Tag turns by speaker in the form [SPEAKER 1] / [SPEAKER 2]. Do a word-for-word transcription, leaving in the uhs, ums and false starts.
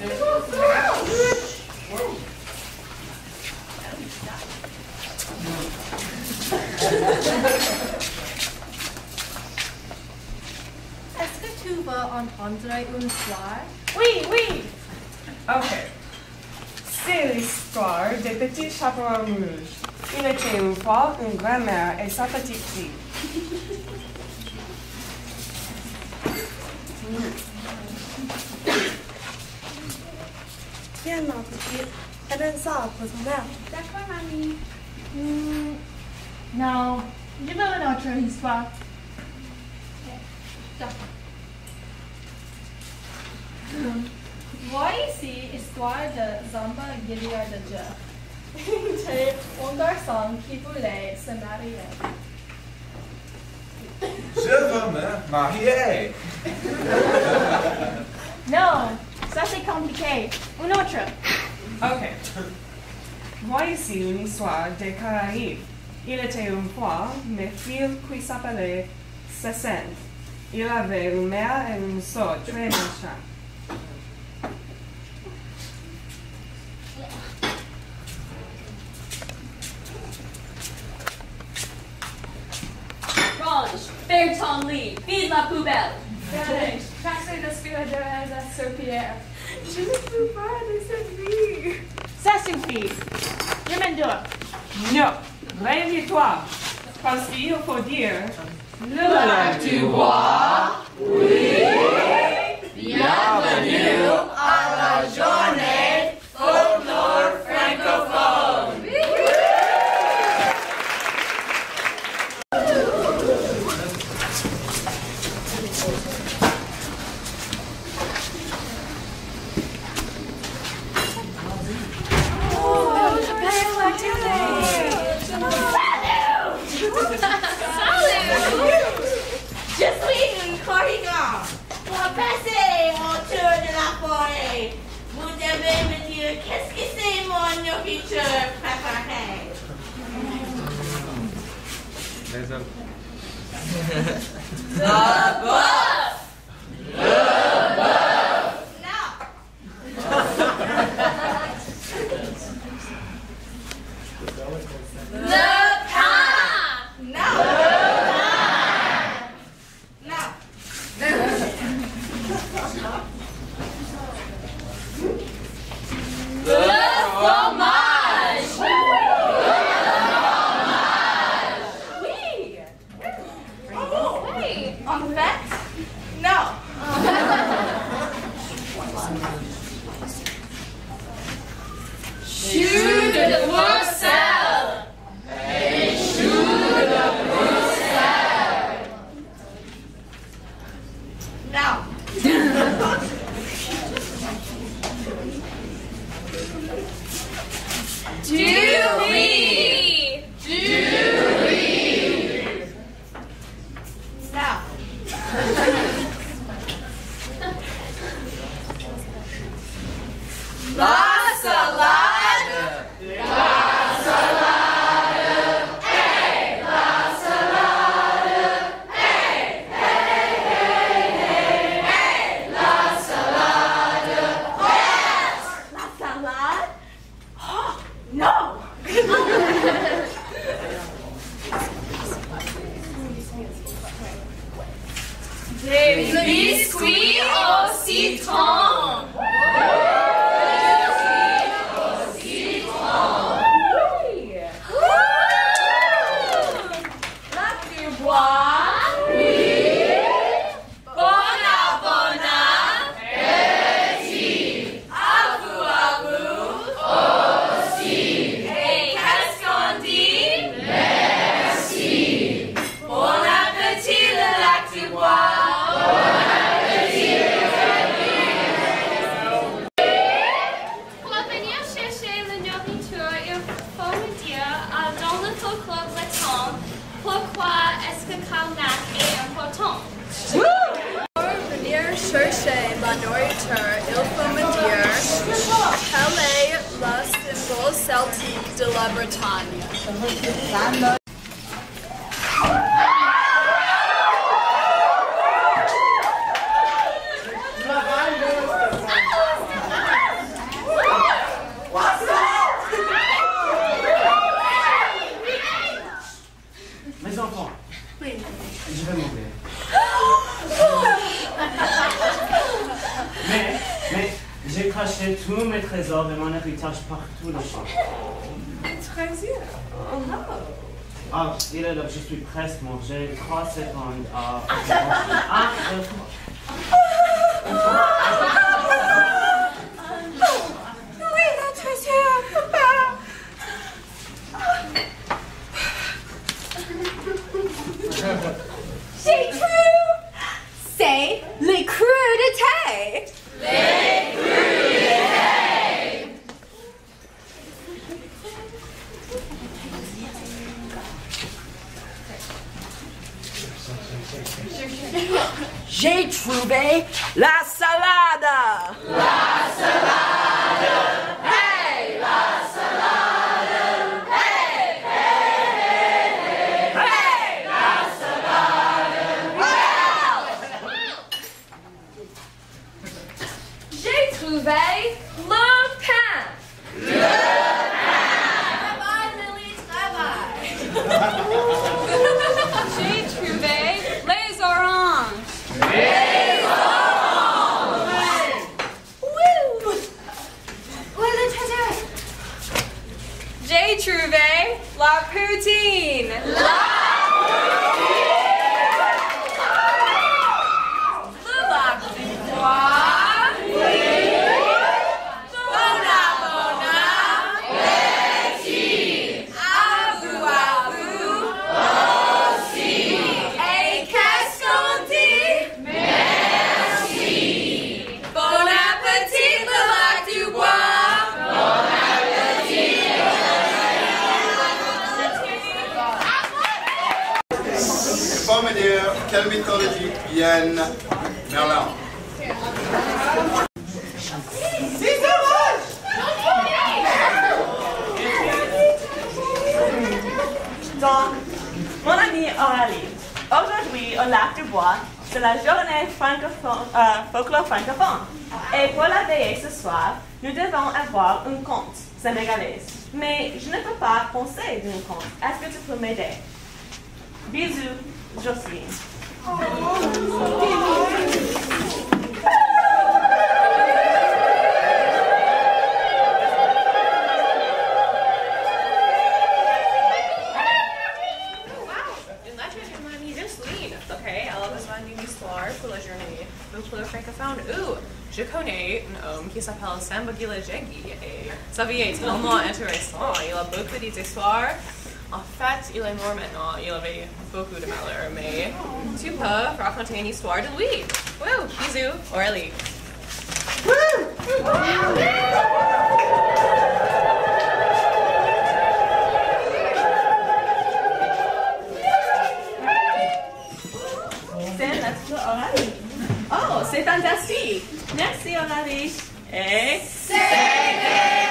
[SPEAKER 1] Est-ce que tu vas entendre une histoire?
[SPEAKER 2] Oui, oui. Ok. C'est l'histoire des petits chaperons rouges. Il était une fois une grand-mère et sa petite fille.
[SPEAKER 3] Viens, ma petite. Elle donne ça pour son mère.
[SPEAKER 1] D'accord, mamie.
[SPEAKER 4] Hmm, non, je veux une autre histoire.
[SPEAKER 1] D'accord. Vois ici histoire de Zamba Guerrière de Dieu. C'était un garçon qui voulait se marier.
[SPEAKER 5] Je veux me marier.
[SPEAKER 4] Non, ça c'est compliqué. Une autre.
[SPEAKER 2] Ok. Vois ici une histoire des Caraïbes. Il était une fois une fille qui s'appelait Cécile. Il avait une mère et une sœur très méchantes.
[SPEAKER 6] Range, faire ton lit, vide la poubelle.
[SPEAKER 1] Ganesh, chassez l'aspirateur sur Pierre. Je ne peux pas de cette vie.
[SPEAKER 4] Ça suffit. Je m'en dois.
[SPEAKER 2] Non, réveille-toi, parce qu'il faut dire le
[SPEAKER 7] lac du roi, oui. Bienvenue à la journée folklore francophone.
[SPEAKER 6] Je suis une corrigant. Pour passer autour de la forêt, vous devez me dire qu'est-ce que c'est mon nourriture préférée.
[SPEAKER 5] Les hommes.
[SPEAKER 7] Le bœuf. Le bœuf.
[SPEAKER 6] Non.
[SPEAKER 7] Le pain.
[SPEAKER 6] Non.
[SPEAKER 7] Le fromage.
[SPEAKER 6] Oui. Oh, oui. En fait, non.
[SPEAKER 7] Choux de Bruxelles. Et choux de Bruxelles.
[SPEAKER 6] Non.
[SPEAKER 7] Du riz. Du riz.
[SPEAKER 6] Non.
[SPEAKER 7] La salade. La salade. Hey, la salade. Hey, hey, hey, hey, hey, la salade. Yes.
[SPEAKER 6] La salade? Oh, non.
[SPEAKER 7] Des biscuits au citron.
[SPEAKER 3] Chercher la nourriture, il faut me dire quel est le symbole celtique de la Bretagne.
[SPEAKER 8] caché tous mes trésors et mon héritage partout le champ.
[SPEAKER 2] Trésor. Oh.
[SPEAKER 8] Ah, il est là, je suis presque mort. J'ai trois secondes à... Ah, deux, trois.
[SPEAKER 7] Oui, le trésor, papa. J'ai cru. C'est les crudités. Les crudités.
[SPEAKER 6] J'ai trouvé la salade.
[SPEAKER 7] La salade. Hey, la salade. Hey, hey, hey, hey. Hey, la salade. Wow. J'ai trouvé le pain. Le pain. Travail, Lily, travail. J'ai trouvé les oranges. Les oranges. Wouh. Où est le trésor? J'ai trouvé la poutine. La poutine. Le lac du bois. Oui. Bona, bona. Petit. À vous, à vous. Aussi. Et qu'est-ce qu'on dit? Merci. Bon appétit, le lac du bois. Bon appétit.
[SPEAKER 9] Il faut me dire quelle mythologie vienne Merlin.
[SPEAKER 10] Donc, mon ami Aurélie, aujourd'hui au lac du bois, c'est la journée francophone, euh, folklore francophone. Et pour la veiller ce soir, nous devons avoir un conte sénégalais. Mais je ne peux pas penser d'un conte. Est-ce que tu peux m'aider? Bisous, Jocelyne.
[SPEAKER 11] Okay, alors besoin d'une histoire pour la journée folklore francophone. Ouh, je connais un homme qui s'appelle Samba Gilajegi et sa vie est tellement intéressante. Il a beaucoup d'histoires. En fait, il est mort maintenant. Il avait beaucoup de malheur, mais tu peux raconter une histoire de lui. Wouh, bisous, Aurélie.
[SPEAKER 10] C'est notre Aurélie. Oh, c'est fantastique. Merci Aurélie. Et...
[SPEAKER 7] C'est